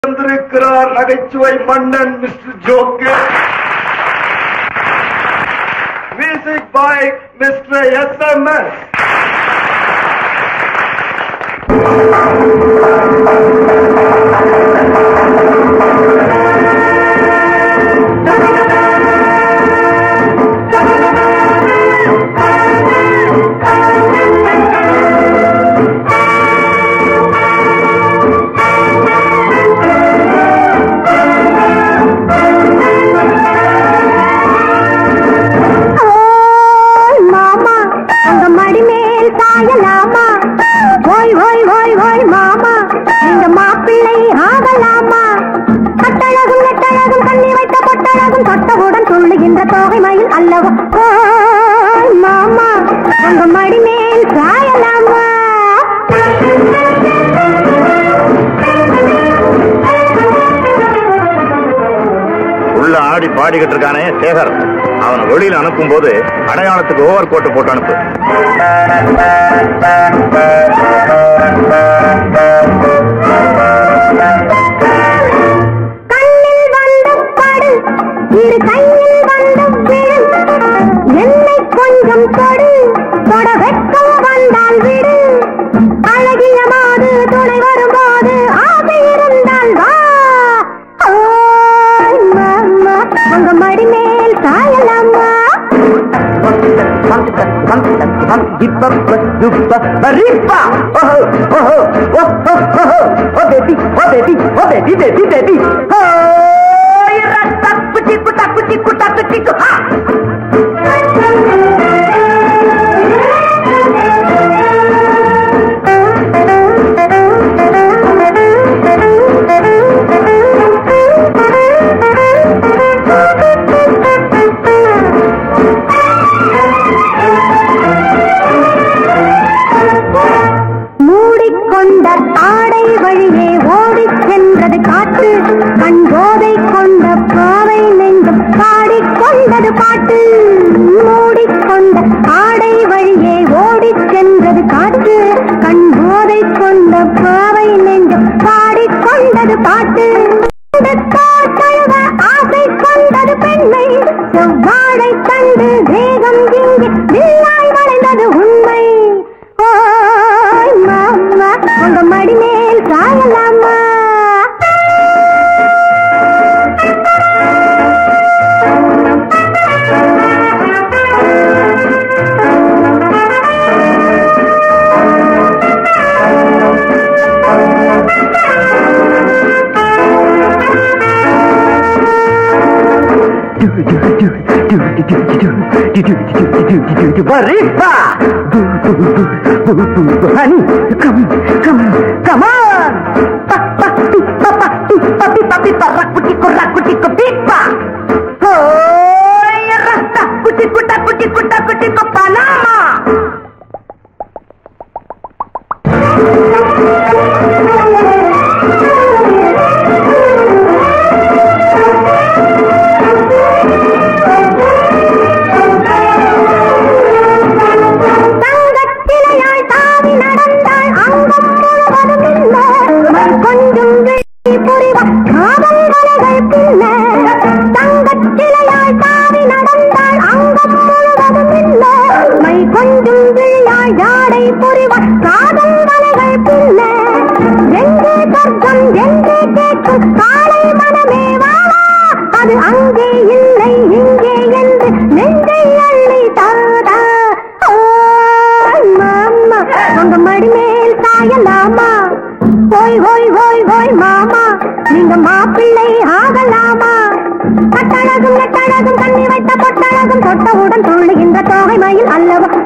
வந்திருக்கிறார் நகைச்சுவை மன்னன் mister joker. Music by mister SMS. தொட்டவுடன் சொல்லுகின்ற தோகை மயில் அல்லவா மாமா உங்க மடி மேல் சாயலாமா. உள்ள ஆடி பாடிக்கிட்டு இருக்கானே சேகர், அவனை வெளியில அனுப்பும் போது அடையாளத்துக்கு ஓவர் கோட்டு போட்டு அனுப்பு. இரு கையில் வந்து விடு, என்னை கொஞ்சம் தொடு, தொட வெட்கம் வந்தால் விடு, அழகிய மாது துணை வரும்போது ஆசை இருந்தால் வா. மாமா உங்க மடி மேல் சாயலாமா. மூடிக்கொண்ட ஆடை வழியே ஓடிச் சென்றது காற்று, கண் போதை கொண்ட பாவை நெஞ்சம் பாடிக்கொண்டது பாட்டு. மூடிக்கொண்ட ஆடை வழியே ஓடிச் சென்றது காற்று, கண் போதை கொண்ட பாவை நெஞ்சம் பாடிக்கொண்டது பாட்டு. தழுவ ஆசை கொண்டது பெண்மை, செவ்வாழை கண்டு வேகம் இங்கே வில்லாய் வளைந்தது உண்மை. மாமா உங்க மடி மேல் சாயலாமா. Honey, come on. Papi, rakutiko pipa. Oh, rasta, kutiko Panama. அது அங்கே இல்லை இங்கே என்று நெஞ்சை அள்ளி தாதா. மாமா உங்க மடி மேல் சாயலாமா. ஓய் ஓய் ஓய் ஓய் மாமா நீங்க மாப்பிள்ளை ஆகலாமா. கட்டழகும் நெட்டழகும் கண்ணி வைத்த பொட்டழகும் தொட்டவுடன் துள்ளுகின்ற தோகை மயில் அல்லவா.